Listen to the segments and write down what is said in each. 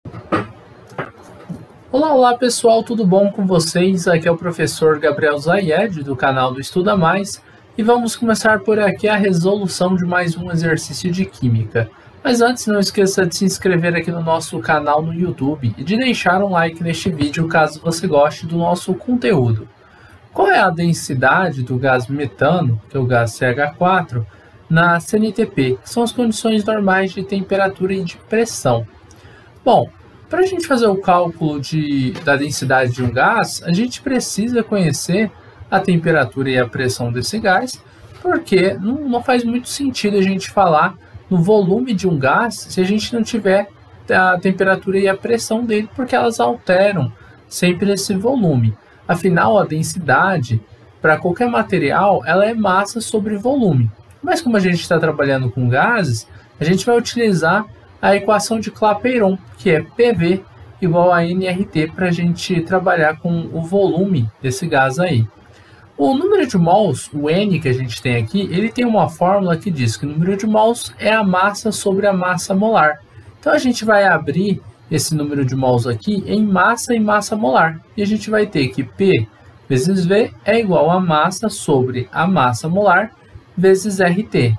Olá pessoal, tudo bom com vocês? Aqui é o professor Gabriel Zayed do canal do Estuda Mais e vamos começar por aqui a resolução de mais um exercício de Química. Mas antes, não esqueça de se inscrever aqui no nosso canal no YouTube e de deixar um like neste vídeo caso você goste do nosso conteúdo. Qual é a densidade do gás metano, que é o gás CH4, na CNTP, que são as condições normais de temperatura e de pressão? Bom, para a gente fazer o cálculo da densidade de um gás, a gente precisa conhecer a temperatura e a pressão desse gás, porque não faz muito sentido a gente falar no volume de um gás se a gente não tiver a temperatura e a pressão dele, porque elas alteram sempre esse volume. Afinal, a densidade para qualquer material ela é massa sobre volume. Mas como a gente está trabalhando com gases, a gente vai utilizar a equação de Clapeyron, que é PV igual a nRT, para a gente trabalhar com o volume desse gás aí. O número de mols, o N que a gente tem aqui, ele tem uma fórmula que diz que o número de mols é a massa sobre a massa molar. Então a gente vai abrir esse número de mols aqui em massa e massa molar. E a gente vai ter que P vezes V é igual a massa sobre a massa molar vezes RT.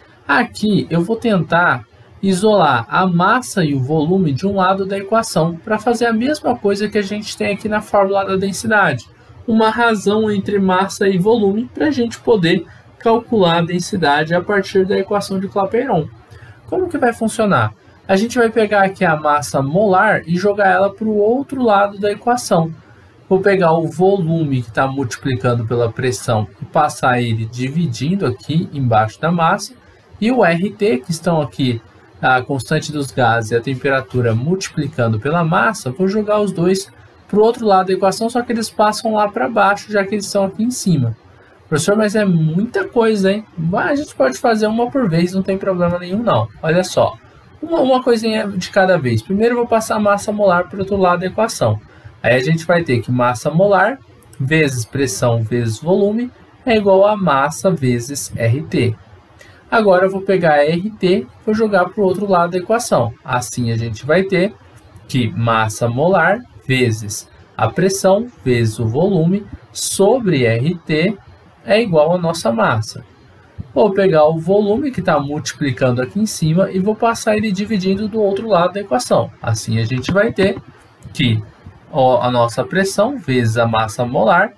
Aqui eu vou tentar isolar a massa e o volume de um lado da equação para fazer a mesma coisa que a gente tem aqui na fórmula da densidade. Uma razão entre massa e volume para a gente poder calcular a densidade a partir da equação de Clapeyron. Como que vai funcionar? A gente vai pegar aqui a massa molar e jogar ela para o outro lado da equação. Vou pegar o volume que está multiplicando pela pressão e passar ele dividindo aqui embaixo da massa. E o RT, que estão aqui a constante dos gases e a temperatura multiplicando pela massa, vou jogar os dois para o outro lado da equação, só que eles passam lá para baixo, já que eles estão aqui em cima. Professor, mas é muita coisa, hein? A gente pode fazer uma por vez, não tem problema nenhum não. Olha só, uma coisinha de cada vez. Primeiro eu vou passar a massa molar para o outro lado da equação. Aí a gente vai ter que massa molar vezes pressão vezes volume é igual a massa vezes RT. Agora eu vou pegar RT e vou jogar para o outro lado da equação. Assim a gente vai ter que massa molar vezes a pressão vezes o volume sobre RT é igual a nossa massa. Vou pegar o volume que está multiplicando aqui em cima e vou passar ele dividindo do outro lado da equação. Assim a gente vai ter que a nossa pressão vezes a massa molar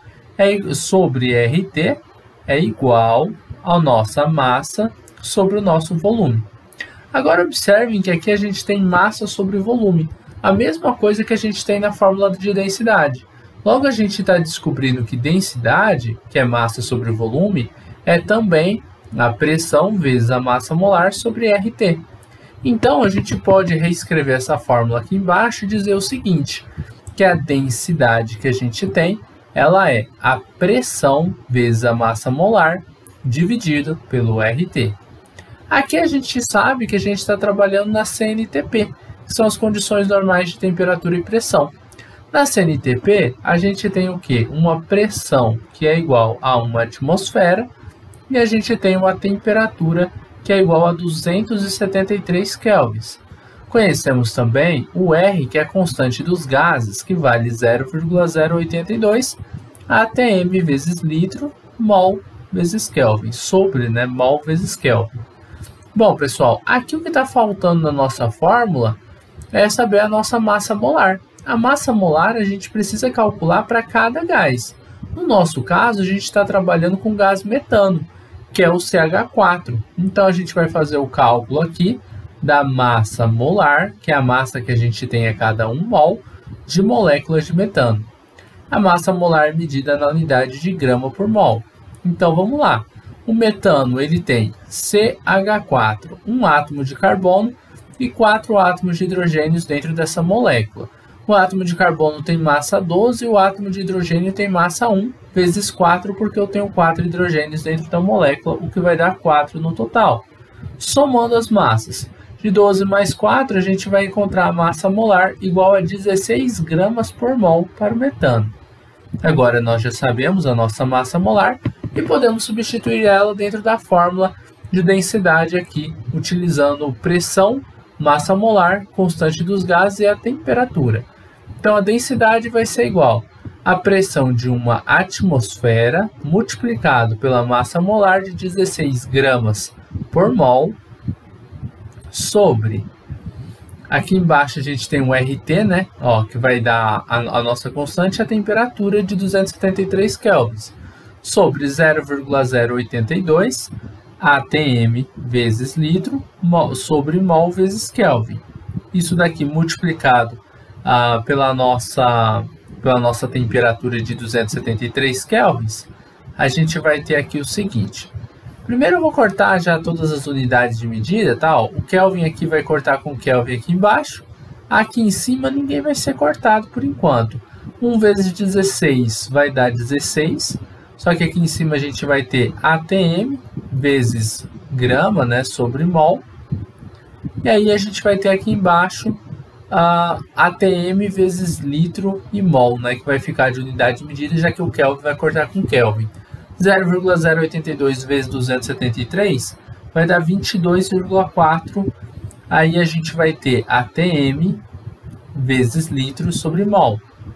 sobre RT é igual a nossa massa sobre o nosso volume. Agora observem que aqui a gente tem massa sobre volume, a mesma coisa que a gente tem na fórmula de densidade. Logo a gente está descobrindo que densidade, que é massa sobre volume, é também a pressão vezes a massa molar sobre RT. Então a gente pode reescrever essa fórmula aqui embaixo e dizer o seguinte, que a densidade que a gente tem, ela é a pressão vezes a massa molar dividido pelo RT. Aqui a gente sabe que a gente está trabalhando na CNTP, que são as condições normais de temperatura e pressão. Na CNTP, a gente tem o quê? Uma pressão que é igual a uma atmosfera e a gente tem uma temperatura que é igual a 273 kelvins. Conhecemos também o R, que é a constante dos gases, que vale 0,082 atm vezes litro, mol vezes Kelvin, sobre mol vezes Kelvin. Bom, pessoal, aqui o que está faltando na nossa fórmula é saber a nossa massa molar. A massa molar a gente precisa calcular para cada gás. No nosso caso, a gente está trabalhando com gás metano, que é o CH4. Então, a gente vai fazer o cálculo aqui da massa molar, que é a massa que a gente tem a cada 1 mol de moléculas de metano. A massa molar é medida na unidade de grama por mol. Então, vamos lá. O metano ele tem CH4, um átomo de carbono e 4 átomos de hidrogênio dentro dessa molécula. O átomo de carbono tem massa 12 e o átomo de hidrogênio tem massa 1, vezes 4, porque eu tenho 4 hidrogênios dentro da molécula, o que vai dar 4 no total. Somando as massas, de 12 mais 4, a gente vai encontrar a massa molar igual a 16 gramas por mol para o metano. Agora nós já sabemos a nossa massa molar e podemos substituir ela dentro da fórmula de densidade aqui, utilizando pressão massa molar, constante dos gases e a temperatura. Então a densidade vai ser igual à pressão de uma atmosfera multiplicado pela massa molar de 16 gramas por mol sobre, aqui embaixo a gente tem um RT, né? Ó, que vai dar a nossa constante, a temperatura de 273 kelvins, sobre 0,082 atm vezes litro sobre mol vezes Kelvin. Isso daqui multiplicado pela nossa temperatura de 273 kelvins, a gente vai ter aqui o seguinte. Primeiro eu vou cortar já todas as unidades de medida, tá? Ó, o Kelvin aqui vai cortar com o Kelvin aqui embaixo. Aqui em cima ninguém vai ser cortado por enquanto. 1 vezes 16 vai dar 16. Só que aqui em cima a gente vai ter ATM vezes grama, né, sobre mol. E aí a gente vai ter aqui embaixo ATM vezes litro e mol, né, que vai ficar de unidade de medida, já que o Kelvin vai cortar com Kelvin. 0,082 vezes 273 vai dar 22,4. Aí a gente vai ter ATM vezes litro sobre mol.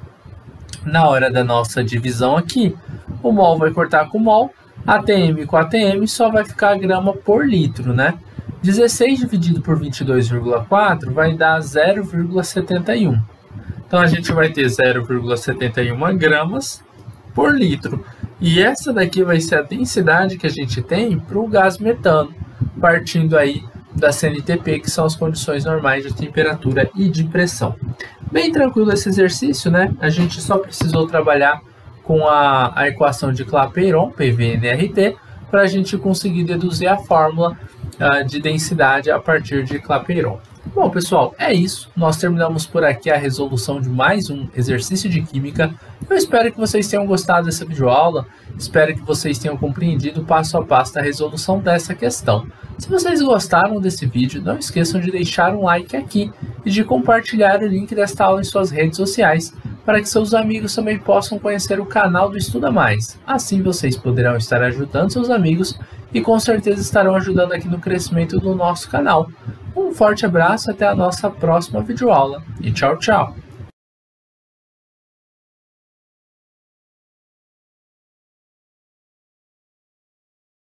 Na hora da nossa divisão aqui, o mol vai cortar com mol, ATM com ATM, só vai ficar grama por litro, né? 16 dividido por 22,4 vai dar 0,71. Então a gente vai ter 0,71 gramas por litro. E essa daqui vai ser a densidade que a gente tem para o gás metano, partindo aí da CNTP, que são as condições normais de temperatura e de pressão. Bem tranquilo esse exercício, né? A gente só precisou trabalhar com a equação de Clapeyron, PV/nRT, para a gente conseguir deduzir a fórmula de densidade a partir de Clapeyron. Bom, pessoal, é isso. Nós terminamos por aqui a resolução de mais um exercício de química. Eu espero que vocês tenham gostado dessa videoaula. Espero que vocês tenham compreendido passo a passo da resolução dessa questão. Se vocês gostaram desse vídeo, não esqueçam de deixar um like aqui e de compartilhar o link desta aula em suas redes sociais, para que seus amigos também possam conhecer o canal do Estuda Mais. Assim vocês poderão estar ajudando seus amigos e com certeza estarão ajudando aqui no crescimento do nosso canal. Um forte abraço, até a nossa próxima videoaula e tchau, tchau!